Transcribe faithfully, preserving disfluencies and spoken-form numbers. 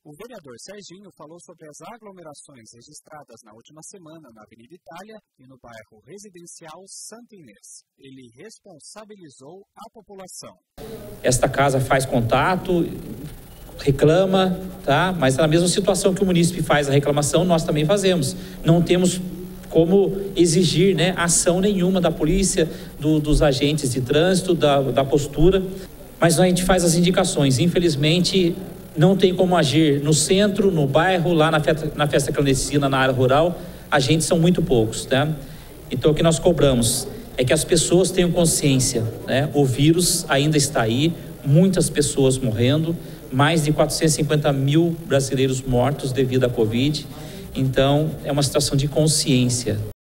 O vereador Serginho falou sobre as aglomerações registradas na última semana na Avenida Itália e no bairro residencial Santa Inês. Ele responsabilizou a população. Esta casa faz contato, reclama, tá? Mas na mesma situação que o munícipe faz a reclamação, nós também fazemos. Não temos como exigir, né, ação nenhuma da polícia, do, dos agentes de trânsito, da, da postura, mas a gente faz as indicações. Infelizmente, não tem como agir no centro, no bairro, lá na festa, na festa clandestina, na área rural, agentes são muito poucos, né? Então, o que nós cobramos é que as pessoas tenham consciência, né? O vírus ainda está aí, muitas pessoas morrendo, mais de quatrocentos e cinquenta mil brasileiros mortos devido à Covid. Então, é uma situação de consciência.